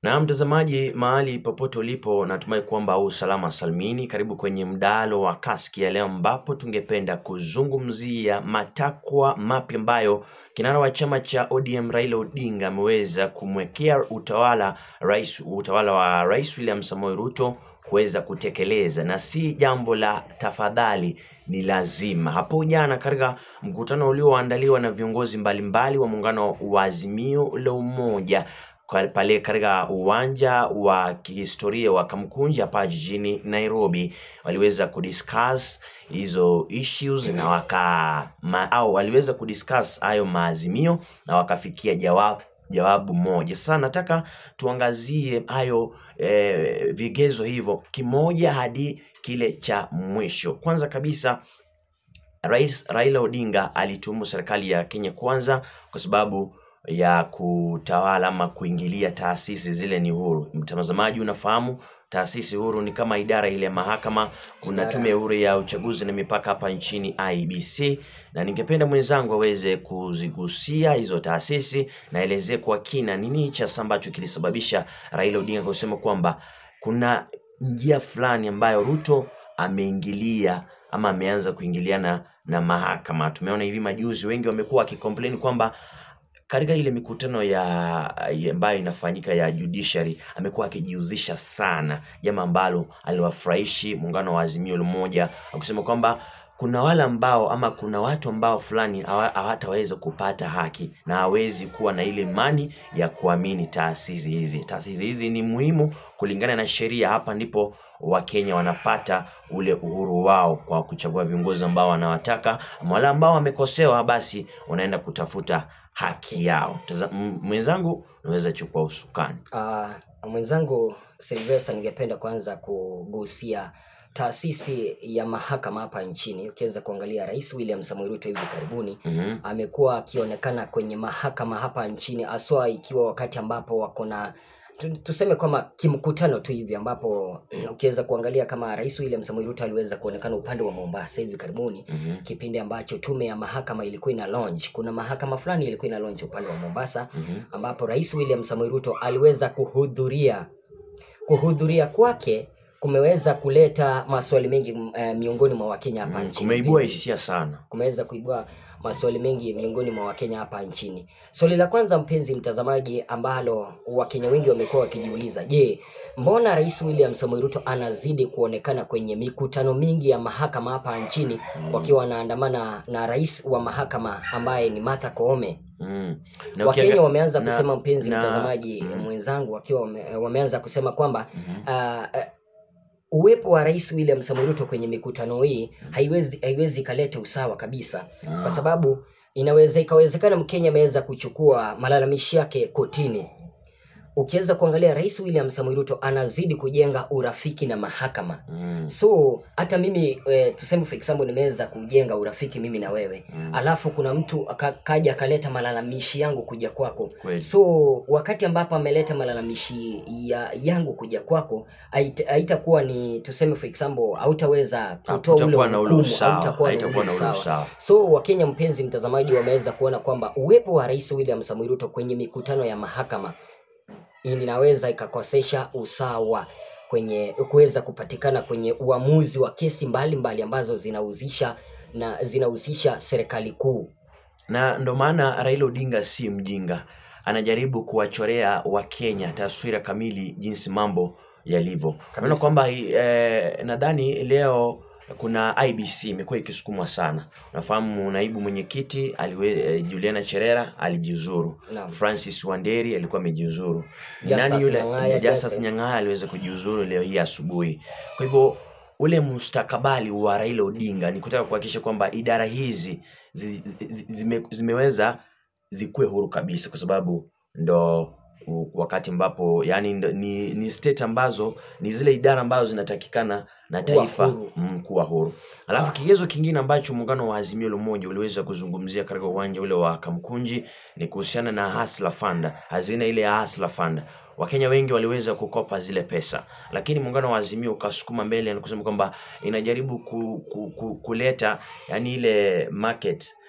Na mtazamaji mahali popote ulipo, natumai kwamba usalama salmini. Karibu kwenye mdalo wa Kaski ya leo, ambapo tungependa kuzungumzia matakwa mapya ambayo kinara wa chama cha ODM Raila Odinga ameweza kumwekea utawala wa Rais William Samoei Ruto kuweza kutekeleza, na si jambo la tafadhali, ni lazima. Hapo jana katika mkutano ulioandaliwa na viongozi mbalimbali wa muungano wa Azimio la Umoja pale katika uwanja wa kihistoria wa Kamkunji hapa jijini Nairobi, waliweza kudiscuss hizo issues na waliweza kudiscuss hayo maazimio na wakafikia jawabu moja. Sasa nataka tuangazie hayo vigezo hivyo kimoja hadi kile cha mwisho. Kwanza kabisa, Raila Odinga alituhumu serikali ya Kenya Kwanza kwa sababu ya kutawala ama kuingilia taasisi zile ni huru. Mtazamaji, unafahamu taasisi huru ni kama idara ile mahakama, kuna tume huru ya uchaguzi na mipaka hapa nchini IEBC, na ningependa mwenzangu aweze kuzigusia hizo taasisi na elezee kwa kina nini cha ambacho kilisababisha Raila Odinga kusema kwamba kuna njia fulani ambayo Ruto ameingilia ama ameanza kuingiliana na mahakama. Tumeona hivi majuzi wengi wamekuwa wakicomplain kwamba katika ile mikutano ambayo inafanyika ya judiciary amekuwa akijihusisha sana, jambo ambalo aliwafurahishi muungano wa Azimio la Umoja, akisema kwamba kuna wale ambao ama kuna watu ambao fulani hawataweza kupata haki na hawezi kuwa na ile imani ya kuamini taasisi hizi. Taasisi hizi ni muhimu kulingana na sheria. Hapa ndipo Wakenya wanapata ule uhuru wao kwa kuchagua viongozi ambao wanawataka, ama wale ambao wamekosewa basi wanaenda kutafuta haki yao. Mwenzangu, unaweza chukua usukani. Mwenzangu Sylvester, ningependa kwanza kugusia taasisi ya mahakama hapa nchini. Ukiweza kuangalia Rais William Samoei Ruto hivi karibuni amekuwa akionekana kwenye mahakama hapa nchini, aswa ikiwa wakati ambapo wako na tuseme kama kimkutano tu hivi, ambapo ukiweza kuangalia kama Rais William Samoei Ruto aliweza kuonekana upande wa Mombasa hivi karibuni, kipindi ambacho tume ya mahakama ilikuwa ina launch. Kuna mahakama fulani ilikuwa ina launch upande wa Mombasa, ambapo Rais William Samoei Ruto aliweza kuhudhuria kwake kumeweza kuleta maswali mengi miongoni mwa Wakenya hapa nchini. Kumeibua hisia sana. Kumeweza kuibua maswali mengi miongoni mwa Wakenya hapa nchini. Swali la kwanza, mpenzi mtazamaji, ambalo Wakenya wengi wamekuwa wakijiuliza, je, mbona Rais William Samoei Ruto anazidi kuonekana kwenye mikutano mingi ya mahakama hapa nchini wakiwa wanaandamana na rais wa mahakama ambaye ni Martha Koome? Wakenya wameanza kusema, mpenzi mtazamaji mwenzangu, wakiwa wameanza kusema kwamba uwepo wa Rais William Samoei Ruto kwenye mikutano hii haiwezi kaleta usawa kabisa, kwa sababu ikawezekana Mkenya ameweza kuchukua malalamishi yake kotini. Ukiweza kuangalia Rais William Samoei Ruto anazidi kujenga urafiki na mahakama. So hata mimi tuseme for example nimeweza kujenga urafiki mimi na wewe, alafu kuna mtu akaja akaleta malalamishi yangu kuja kwako. So wakati ambapo ameleta malalamishi yangu kuja kwako, haitakuwa ni tuseme for example hautaweza kutoa ule hukumu, hautakuwa na usawa. So Wakenya, mpenzi mtazamaji, wameweza kuona kwamba uwepo wa Rais William Samoei Ruto kwenye mikutano ya mahakama inaweza ikakosesha usawa kwenye kuweza kupatikana kwenye uamuzi wa kesi mbalimbali ambazo zinahusisha serikali kuu. Na ndo maana Raila Odinga si mjinga, anajaribu kuwachorea Wakenya taswira kamili jinsi mambo yalivyo. Naona kwamba nadhani leo kuna IBC imekuwa ikisukumwa sana. Unafahamu naibu mwenyekiti Juliana Cherera alijiuzuru. Francis Wanderi alikuwa amejiuzuru. Nani yule Justice Nyang'aya aliweza kujiuzuru leo hii asubuhi. Kwa hivyo ule mustakabali wa Raila Odinga ni kutaka kuhakikisha kwamba idara hizi zimeweza zikuwe huru kabisa, kwa sababu ndo wakati ambapo yani ni state ambazo ni zile idara ambazo zinatakikana na taifa kuwa huru. Alafu kigezo kingine ambacho muungano wa Azimio la Umoja uliweza kuzungumzia katika uwanja ule wa Kamkunji ni kuhusiana na Hustler Fund, hazina ile ya Hustler Fund. Wakenya wengi waliweza kukopa zile pesa, lakini muungano wa Azimio ukasukuma mbele na kusema kwamba inajaribu kuleta yani ile market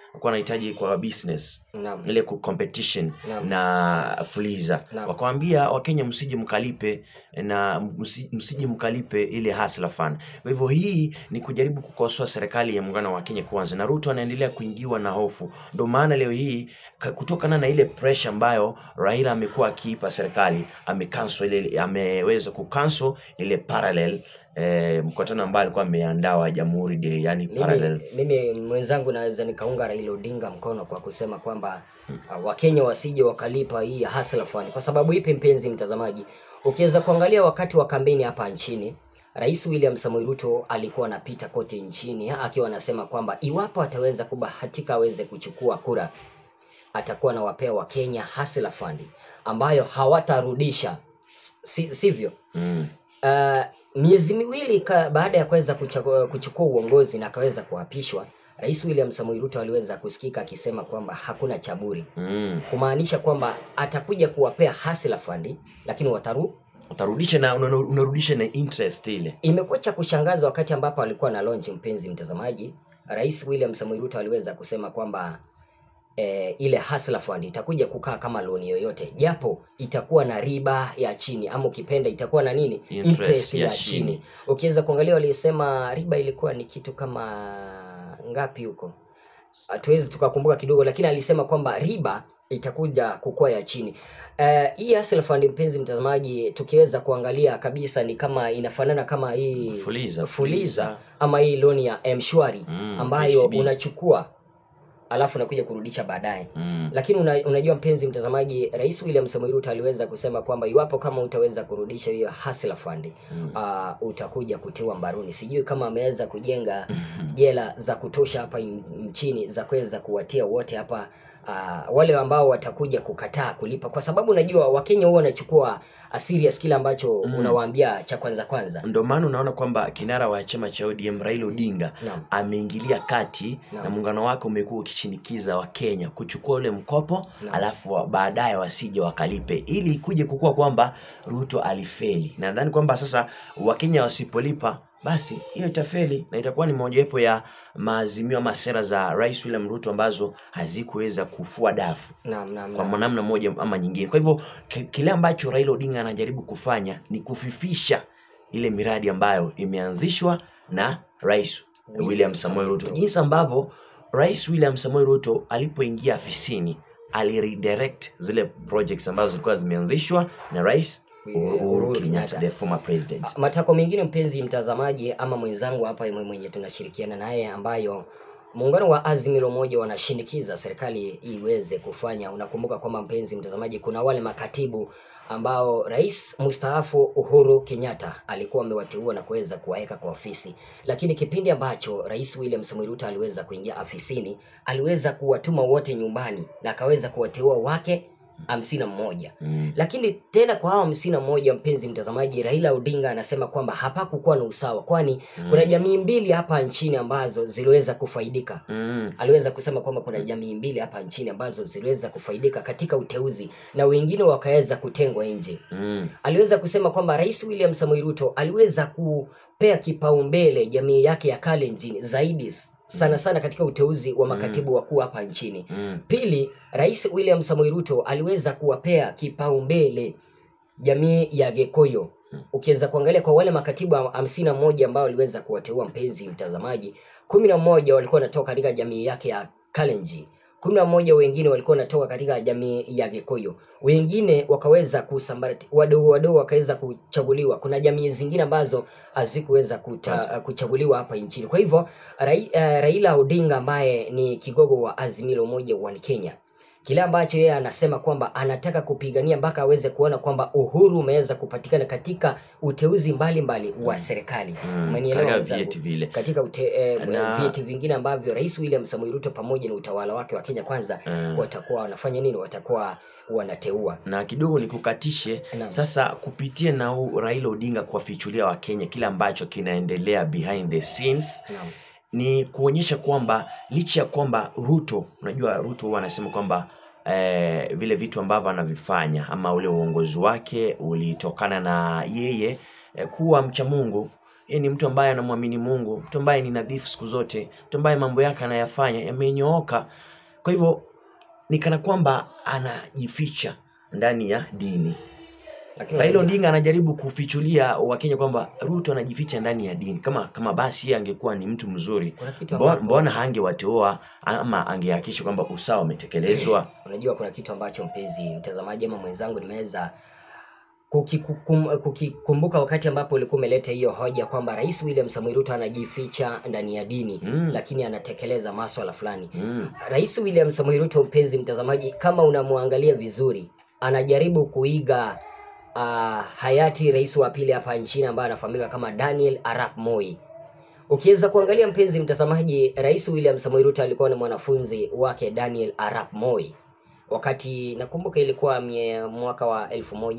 walikuwa wanahitaji kwa business Naam. ile competition Naam. na Fuliza. Naam. Wakawaambia Wakenya msije mkalipe na msije mkalipe ile hustler fund. Kwa hivyo hii ni kujaribu kukosoa serikali ya muungano wa Kenya Kwanza, na Ruto anaendelea kuingiwa na hofu. Ndio maana leo hii kutokana na ile pressure ambayo Raila amekuwa akiipa serikali, ameweza kucancel ile parallel mkutano ambao alikuwa ameandaa wa Jamhuri Day, yani parallel. Mimi mwenzangu naweza nikaunga Raila Odinga mkono kwa kusema kwamba Wakenya wasije wakalipa hii hustler fund. Kwa sababu ipi, mpenzi mtazamaji, ukiweza kuangalia wakati wa kampeni hapa nchini, Rais William Samoei Ruto alikuwa anapita kote nchini akiwa anasema kwamba iwapo ataweza kubahatika aweze kuchukua kura, atakuwa na wapea Wakenya hustler fund ambayo hawatarudisha, sivyo? Miezi miwili baada ya kuweza kuchukua uongozi na akaweza kuapishwa, Rais William Samoei Ruto aliweza kusikika akisema kwamba hakuna chaburi. Kumaanisha kwamba atakuja kuwapea hustler fund, lakini utarudisha na unarudisha na interest ile. Imekuwa cha kushangaza wakati ambapo alikuwa na launch, mpenzi mtazamaji, Rais William Samoei Ruto aliweza kusema kwamba ile hustler fund itakuja kukaa kama loan yoyote, japo itakuwa na riba ya chini, ama ukipenda itakuwa na nini, interest ya chini. Ukiweza kuangalia walisema riba ilikuwa ni kitu kama ngapi huko, hatuwezi tukakumbuka kidogo, lakini alisema kwamba riba itakuja kukua ya chini. Hii hustler fund, mpenzi mtazamaji, tukiweza kuangalia kabisa ni kama inafanana kama hii Fuliza ama hii loan ya M-Shwari ambayo unachukua alafu nakuja kurudisha baadaye. Lakini unajua mpenzi mtazamaji, Rais William Samoei Ruto aliweza kusema kwamba iwapo kama utaweza kurudisha hiyo hustler fund, utakuja kutiwa mbaroni. Sijui kama ameweza kujenga jela za kutosha hapa nchini za kuweza kuwatia wote hapa wale ambao watakuja kukataa kulipa, kwa sababu unajua Wakenya huwa wanachukua serious kile ambacho unawaambia cha kwanza. Ndio maana unaona kwamba kinara wa chama cha ODM Raila Odinga ameingilia kati na muungano wake umekuwa ukishinikiza Wakenya kuchukua ule mkopo alafu baadaye wasije wakalipe, ili ikuje kukua kwamba Ruto alifeli. Nadhani kwamba sasa Wakenya wasipolipa, basi hiyo itafeli na itakuwa ni mojawapo ya maazimio ama sera za Rais William Ruto ambazo hazikuweza kufua dafu kwa namna moja ama nyingine. Kwa hivyo kile ambacho Raila Odinga anajaribu kufanya ni kufifisha ile miradi ambayo imeanzishwa na Rais William Samoei Ruto. Jinsi ambavyo Rais William Samoei Ruto alipoingia afisini aliredirect zile projects ambazo zilikuwa zimeanzishwa na Rais Uhuru Kenyatta, the former president. Matako mengine, mpenzi mtazamaji ama mwenzangu hapa mwenye tunashirikiana naye, ambayo muungano wa Azimio moja wanashinikiza serikali iweze kufanya. Unakumbuka kwamba mpenzi mtazamaji, kuna wale makatibu ambao Rais mstaafu Uhuru Kenyatta alikuwa amewateua na kuweza kuwaweka kwa ofisi, lakini kipindi ambacho Rais William Samoei Ruto aliweza kuingia afisini, aliweza kuwatuma wote nyumbani na akaweza kuwateua wake 51. Lakini tena kwa hao 51, mpenzi mtazamaji, Raila Odinga anasema kwamba hapakukuwa na usawa, kwani kuna jamii mbili hapa nchini ambazo ziliweza kufaidika. Aliweza kusema kwamba kuna jamii mbili hapa nchini ambazo ziliweza kufaidika katika uteuzi na wengine wakaweza kutengwa nje. Aliweza kusema kwamba Rais William Samoei Ruto aliweza kupea kipaumbele jamii yake ya Kalenjin zaidi sana katika uteuzi wa makatibu wakuu hapa nchini. Pili, Rais William Samoei Ruto aliweza kuwapea kipaumbele jamii ya Gikuyu. Ukiweza kuangalia kwa wale makatibu 51 ambao aliweza kuwateua, mpenzi mtazamaji, 11 walikuwa wanatoka katika jamii yake ya Kalenjin. 11 wengine walikuwa wanatoka katika jamii ya Gikuyu. Wengine wakaweza kusambarati, wadogo wakaweza kuchaguliwa. Kuna jamii zingine ambazo hazikuweza kuchaguliwa hapa nchini. Kwa hivyo Raila Odinga ambaye ni kigogo wa Azimio moja wa Kenya, kile ambacho yeye anasema kwamba anataka kupigania mpaka aweze kuona kwamba uhuru umeweza kupatikana katika uteuzi mbalimbali wa serikali. Umenielewa vile? Katika vyeti vingine ambavyo Rais William Samoei Ruto pamoja na utawala wake wa Kenya Kwanza watakuwa wanafanya nini? Watakuwa wanateua. Na kidogo nikukatishe sasa, kupitia na Raila Odinga kuwafichulia wa Kenya kile ambacho kinaendelea behind the scenes, ni kuonyesha kwamba licha ya kwamba Ruto, unajua Ruto anasema kwamba vile vitu ambavyo anavifanya ama ule uongozi wake ulitokana na yeye kuwa mcha Mungu. Yeye ni mtu ambaye anamwamini Mungu, mtu ambaye ni nadhifu siku zote, mtu ambaye mambo yake anayafanya yamenyooka. Kwa hivyo ni kana kwamba anajificha ndani ya dini. Raila Odinga anajaribu kufichulia Wakenya kwamba Ruto anajificha ndani ya dini. Kama basi angekuwa ni mtu mzuri, mbona hangewateua ama angehakikisha kwamba usawa umetekelezwa? Unajua kuna kitu ambacho mpenzi mtazamaji ama mwenzangu nimeweza kukikumbuka wakati ambapo ulikuwa umeleta hiyo hoja kwamba Rais William Samoei Ruto anajificha ndani ya dini lakini anatekeleza masuala fulani. Rais William Samoei Ruto, mpenzi mtazamaji, kama unamwangalia vizuri, anajaribu kuiga hayati rais wa pili hapa nchini ambaye anafahamika kama Daniel Arap Moi. Ukiweza kuangalia mpenzi mtazamaji, Rais William Samoei Ruto alikuwa ni mwanafunzi wake Daniel Arap Moi. Wakati nakumbuka ilikuwa mwaka wa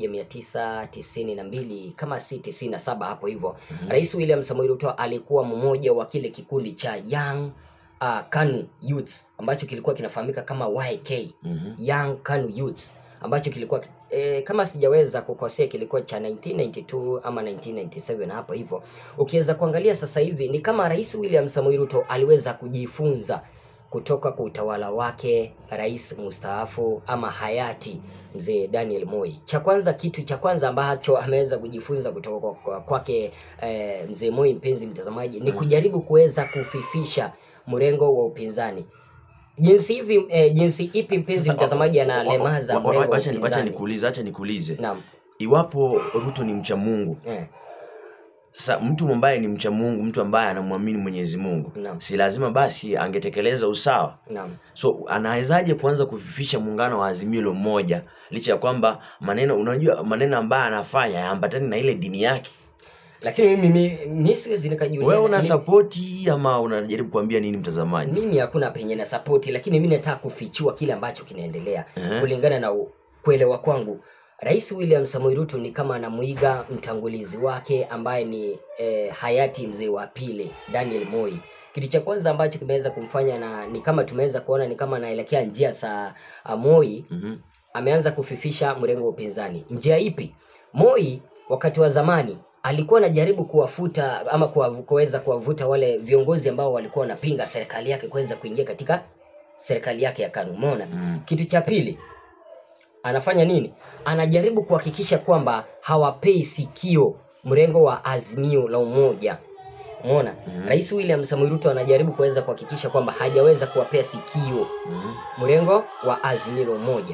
1992 kama si 97 hapo hivyo. Rais William Samoei Ruto alikuwa mmoja wa kile kikundi cha Young KANU Youth ambacho kilikuwa kinafahamika kama YK, Young KANU Youth, ambacho kilikuwa kama sijaweza kukosea kilikuwa cha 1992 ama 1997 hapo hivyo. Ukiweza kuangalia sasa hivi ni kama Rais William Samoei Ruto aliweza kujifunza kutoka kwa utawala wake rais mustaafu ama hayati mzee Daniel Moi. Kitu cha kwanza ambacho ameweza kujifunza kutoka kwake mzee Moi, mpenzi mtazamaji, ni kujaribu kuweza kufifisha mrengo wa upinzani. Jinsi ipi mpenzi mtazamaji analemaza mrengo wa upinzani? Acha nikuulize. Naam. Iwapo Ruto ni mcha Mungu, sasa mtu ambaye ni mcha Mungu, mtu ambaye anamwamini Mwenyezi Mungu, si lazima basi angetekeleza usawa? So anawezaje kuanza kufifisha muungano wa Azimio la Umoja licha ya kwamba maneno ambayo anafanya hayaambatani na ile dini yake? Lakini mimi siwezi nikajiuliza. Wewe una support ama unajaribu kuambia nini mtazamaji? Mimi hakuna penye na support, lakini mimi nataka kufichua kile ambacho kinaendelea. Kulingana na kuelewa kwangu, Rais William Samoei Ruto ni kama anamuiga mtangulizi wake ambaye ni hayati mzee wa pili Daniel Moi. Kitu cha kwanza ambacho kimeweza kumfanya na ni kama tumeweza kuona ni kama anaelekea njia za Moi, ameanza kufifisha mrengo wa upinzani. Njia ipi? Moi wakati wa zamani alikuwa anajaribu kuwafuta ama kuweza kuwavuta wale viongozi ambao walikuwa wanapinga serikali yake kuweza kuingia katika serikali yake ya KANU. Umeona? Kitu cha pili anafanya nini? Anajaribu kuhakikisha kwamba hawapei sikio mrengo wa Azimio la Umoja. Umeona? Rais William Samoei Ruto anajaribu kuweza kuhakikisha kwamba hajaweza kuwapea sikio mrengo wa Azimio la Umoja.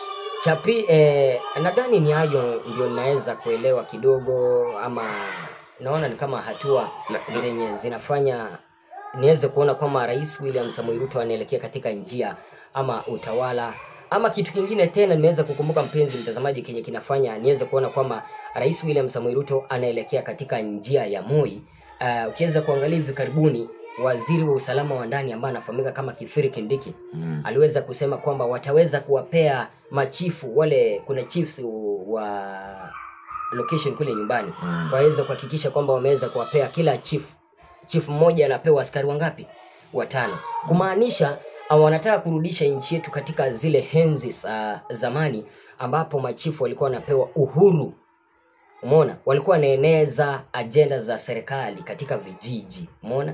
Nadhani ni hayo ndio naweza kuelewa kidogo, ama naona ni kama hatua zenye zinafanya niweze kuona kwamba Rais William Samoei Ruto anaelekea katika njia ama utawala. Ama kitu kingine tena nimeweza kukumbuka mpenzi mtazamaji kenye kinafanya niweze kuona kwamba Rais William Samoei Ruto anaelekea katika njia ya Moi. Ukiweza kuangalia hivi karibuni waziri wa usalama wa ndani ambaye anafahamika kama Kifiri Kindiki aliweza kusema kwamba wataweza kuwapea machifu wale, kuna chiefs wa location kule nyumbani, waweza kuhakikisha kwamba wameweza kuwapea kila chief mmoja anapewa askari wangapi? 5. Kumaanisha wanataka kurudisha nchi yetu katika zile enzi za zamani ambapo machifu walikuwa wanapewa uhuru. Umeona? Walikuwa wanaeneza agenda za serikali katika vijiji. Umeona?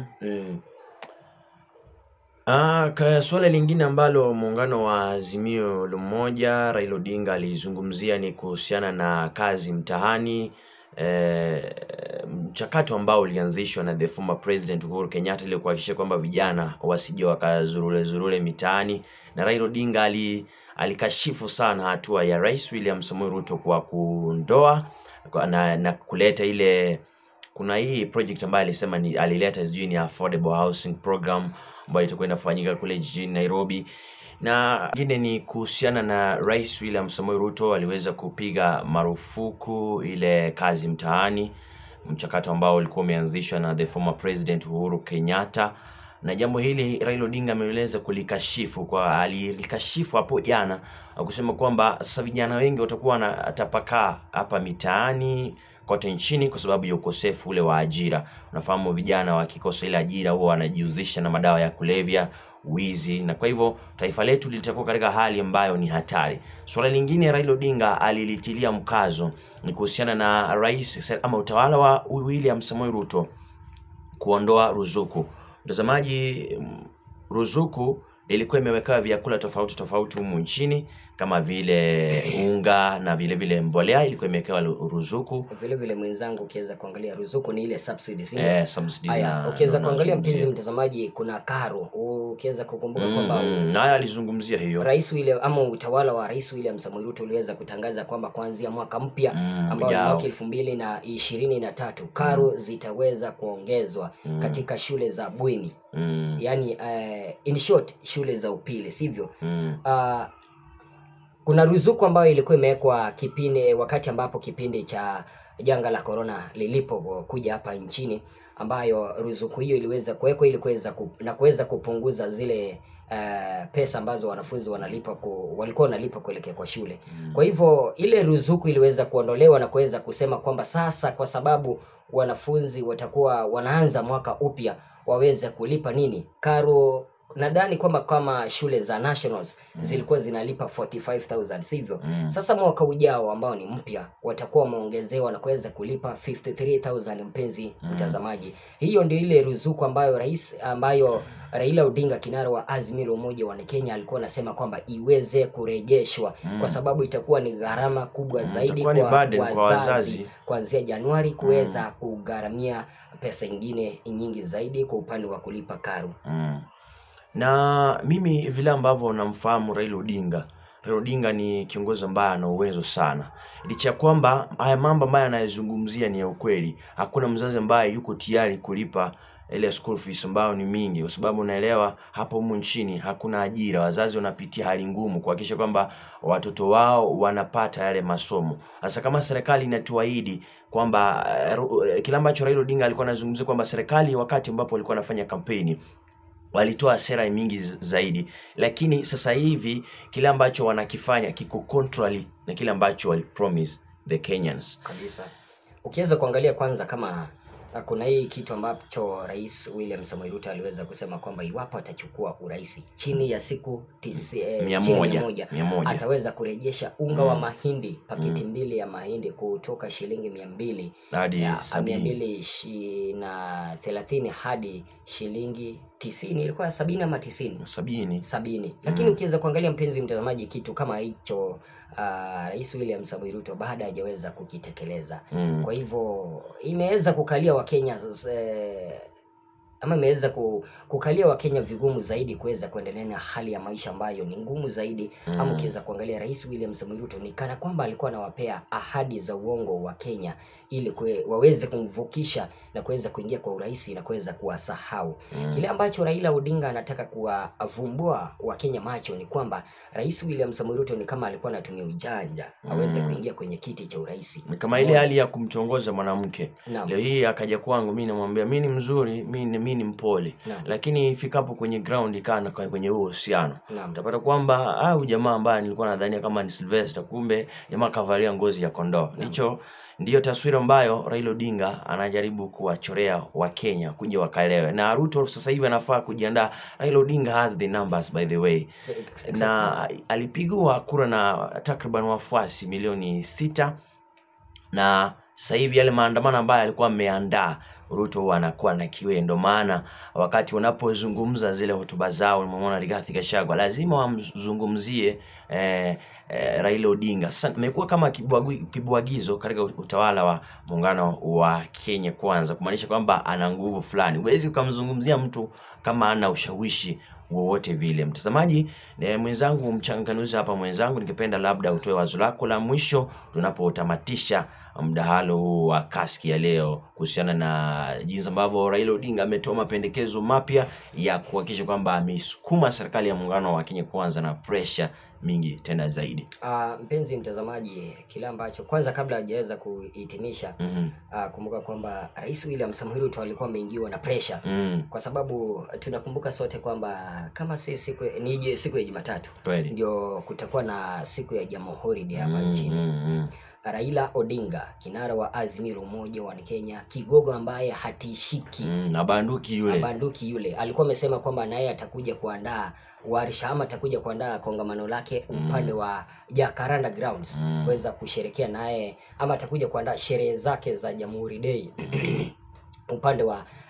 Swala lingine ambalo muungano wa Azimio la Umoja Raila Odinga alizungumzia ni kuhusiana na kazi mtahani, mchakato ambao ulianzishwa na the former president Uhuru Kenyatta ili kuhakikisha kwamba vijana wasije wakazurule mitaani, na Raila Odinga alikashifu sana hatua ya Rais William Samoei Ruto kwa kuondoa na kuleta ile, kuna hii project ambayo alisema alileta sijui ni affordable housing program ambayo itakuwa inafanyika kule jijini Nairobi. Na ingine ni kuhusiana na Rais William Samoei Ruto aliweza kupiga marufuku ile kazi mtaani, mchakato ambao ulikuwa umeanzishwa na the former president Uhuru Kenyatta. Na jambo hili Raila Odinga ameeleza kulikashifu, alikashifu hapo jana kusema kwamba sasa vijana wengi watakuwa wanatapakaa hapa mitaani kote nchini kwa sababu ya ukosefu ule wa ajira. Unafahamu vijana wakikosa ile ajira huwa wanajihusisha na madawa ya kulevya, wizi, na kwa hivyo taifa letu litakuwa katika hali ambayo ni hatari. Swala lingine Raila Odinga alilitilia mkazo ni kuhusiana na rais ama utawala wa William Samoei Ruto kuondoa ruzuku. Mtazamaji, ruzuku ilikuwa imewekewa vyakula tofauti tofauti humu nchini kama vile unga na vile vile mbolea, ilikuwa imewekewa ruzuku. Vile vile mwenzangu, ukiweza kuangalia ruzuku ni ile subsidies. Subsidies. Na ukiweza kuangalia mpenzi mtazamaji, kuna karo. Ukiweza kukumbuka kwamba naye alizungumzia hiyo. Rais William ama utawala wa Rais William Samoei Ruto uliweza kutangaza kwamba kuanzia mwaka mpya ambao ni mwaka 2023 karo zitaweza kuongezwa katika shule za bweni. Yani in short shule za upili, sivyo? Kuna ruzuku ambayo ilikuwa imewekwa wakati ambapo kipindi cha janga la corona lilipokuja hapa nchini, ambayo ruzuku hiyo iliweza kuwekwa ili kuweza kupunguza zile pesa ambazo wanafunzi walikuwa wanalipa kuelekea kwa shule. Kwa hivyo ile ruzuku iliweza kuondolewa na kuweza kusema kwamba sasa kwa sababu wanafunzi watakuwa wanaanza mwaka upya waweze kulipa karo. Nadhani kwamba kama shule za nationals zilikuwa zinalipa 45,000, sivyo? Sasa mwaka ujao ambao ni mpya watakuwa wameongezewa na kuweza kulipa 53,000, mpenzi mtazamaji. Hiyo ndio ile ruzuku ambayo Raila Odinga, kinara wa Azimio la Umoja wa Kenya, alikuwa anasema kwamba iweze kurejeshwa kwa sababu itakuwa ni gharama kubwa zaidi kwa wazazi kuanzia Januari kuweza kugharamia pesa nyingi zaidi kwa upande wa kulipa karo. Na mimi vile ambavyo namfahamu Raila Odinga ni kiongozi ambaye ana uwezo sana. Licha kwamba haya mambo ambayo anayezungumzia ni ya ukweli, hakuna mzazi ambaye yuko tayari kulipa ile school fees ambayo ni mingi, kwa sababu unaelewa hapo humu nchini hakuna ajira. Wazazi wanapitia hali ngumu kuhakikisha kwamba watoto wao wanapata yale masomo. Sasa kama serikali inatuahidi kwamba kila ambacho Raila Odinga alikuwa anazungumzia kwamba serikali wakati ambapo alikuwa anafanya kampeni walitoa sera mingi zaidi, lakini sasa hivi kile ambacho wanakifanya kiko contrary na kile ambacho walipromise the Kenyans kabisa. Ukiweza kuangalia kwanza, kama kuna hii kitu ambacho Rais William Samoei Ruto aliweza kusema kwamba iwapo atachukua urais chini ya siku 100 ataweza kurejesha unga wa mahindi, paketi mbili ya mahindi kutoka shilingi 200 hadi 230 hadi shilingi 90. Ilikuwa 70 ama 90? 70. Lakini ukiweza kuangalia mpenzi mtazamaji, kitu kama hicho Rais William Samoei Ruto baada hajaweza kukitekeleza. Kwa hivyo imeweza kukalia Wakenya ama imeweza kukalia Wakenya vigumu zaidi kuweza kuendelea na hali ya maisha ambayo ni ngumu zaidi. Ama ukiweza kuangalia Rais William Samoei Ruto ni kana kwamba alikuwa anawapea ahadi za uongo wa Kenya ili waweze kumvukisha na kuweza kuingia kwa urahisi na kuweza kuwasahau. Kile ambacho Raila Odinga anataka kuwavumbua Wakenya macho ni kwamba Rais William Samoei Ruto ni kama alikuwa anatumia ujanja aweze kuingia kwenye kiti cha urais. Kama ile hali ya kumtongoza mwanamke. Leo hii akaja kwangu, mimi namwambia mimi ni mzuri, mimi ni mpole. Lakini ifikapo kwenye ground ikana kwenye huo uhusiano, utapata kwamba huyu jamaa ambaye nilikuwa nadhania kama ni Sylvester, kumbe jamaa kavalia ngozi ya kondoo. Hicho ndio taswira ambayo Raila Odinga anajaribu kuwachorea Wakenya kuja wakaelewe. Na Ruto sasa hivi anafaa kujiandaa. Raila Odinga has the numbers, by the way. Na alipigwa kura na takriban wafuasi milioni 6, na sasa hivi yale maandamano ambayo alikuwa ameandaa Ruto anakuwa na kiwendo. Maana wakati wanapozungumza zile hotuba zao, umeona Rigathi Gachagua lazima wamzungumzie Raila Odinga. Sasa imekuwa kama kibwagizo katika utawala wa muungano wa Kenya Kwanza, kumaanisha kwamba ana nguvu fulani. Huwezi ukamzungumzia mtu kama ana ushawishi wowote vile. Mtazamaji, mwenzangu mchanganuzi hapa, mwenzangu, ningependa labda utoe wazo lako la mwisho tunapotamatisha mdahalo wa kaski ya leo kuhusiana na jinsi ambavyo Raila Odinga ametoa mapendekezo mapya ya kuhakikisha kwamba amesukuma serikali ya muungano wa Kenya Kwanza na pressure mingi tena zaidi. Mpenzi mtazamaji, kila ambacho kwanza kabla hajaweza kuhitimisha, kumbuka kwamba Rais William Samoei Ruto alikuwa ameingiwa na pressure kwa sababu tunakumbuka sote kwamba kama siku ya Jumatatu ndio kutakuwa na siku ya Jamhuri Day hapa nchini. Raila Odinga, kinara wa Azimio la Umoja wa Kenya, kigogo ambaye hatishiki, na banduki yule alikuwa amesema kwamba naye atakuja kuandaa warsha ama atakuja kuandaa kongamano lake upande wa Jacaranda Grounds kuweza kusherekea naye, ama atakuja kuandaa sherehe zake za Jamhuri Day upande wa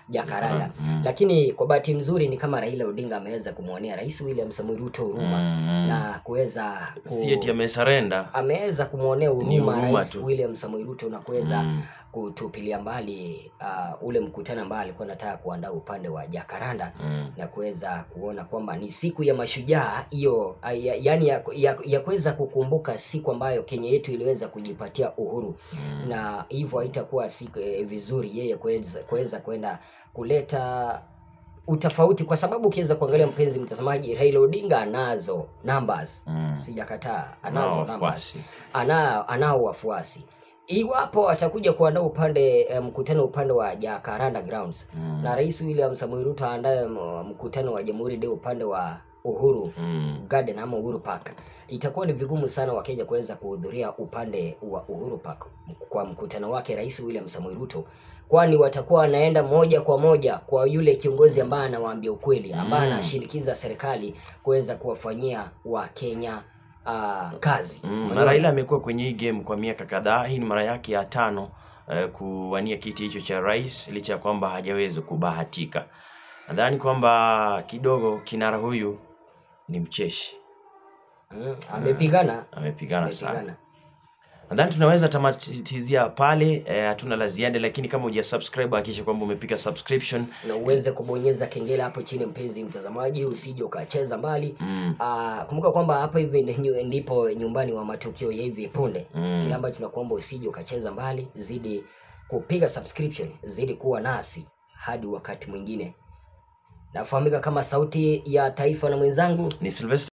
Jacaranda. Lakini kwa bahati nzuri ni kama Raila Odinga ameweza kumuonea Rais William Samoei Ruto huruma na kuweza si eti amesarenda, ameweza kumuonea huruma Rais tu William Samoei Ruto na kuweza kutupilia mbali ule mkutano ambao alikuwa anataka kuandaa upande wa Jacaranda na kuweza kuona kwamba ni siku ya mashujaa hiyo, yani ya kuweza kukumbuka siku ambayo Kenya yetu iliweza kujipatia uhuru na hivyo haitakuwa siku vizuri yeye kuweza kwenda kuleta utofauti, kwa sababu ukiweza kuangalia mpenzi mtazamaji, Raila Odinga anazo numbers, sijakataa, anazo numbers, anao wafuasi. Iwapo atakuja kuandaa mkutano upande wa Jacaranda grounds na Rais William Samoei Ruto aandae mkutano wa Jamhuri Day upande wa Uhuru Garden ama Uhuru Park, itakuwa ni vigumu sana Wakenya kuweza kuhudhuria upande wa Uhuru Park kwa mkutano wake Rais William Samoei Ruto, kwani watakuwa wanaenda moja kwa moja kwa yule kiongozi ambaye anawaambia ukweli, ambaye anashinikiza serikali kuweza kuwafanyia Wakenya kazi. Na Raila amekuwa kwenye hii game kwa miaka kadhaa. Hii ni mara yake ya 5 kuwania kiti hicho cha rais, licha ya kwamba hajaweza kubahatika. Nadhani kwamba kidogo kinara huyu ni mcheshi. Amepigana sana. Nadhani tunaweza tamatizia pale, hatuna la ziada, lakini kama hujasubscribe hakikisha kwamba umepiga subscription na uweze kubonyeza kengele hapo chini mpenzi mtazamaji, usije ukacheza mbali. Kumbuka kwamba hapa hivi ndipo nyumbani wa matukio ya hivi punde. Kile ambacho tunakuomba usije ukacheza mbali, zidi kupiga subscription, zidi kuwa nasi hadi wakati mwingine. Nafahamika kama Sauti ya Taifa na mwenzangu ni Sylvester.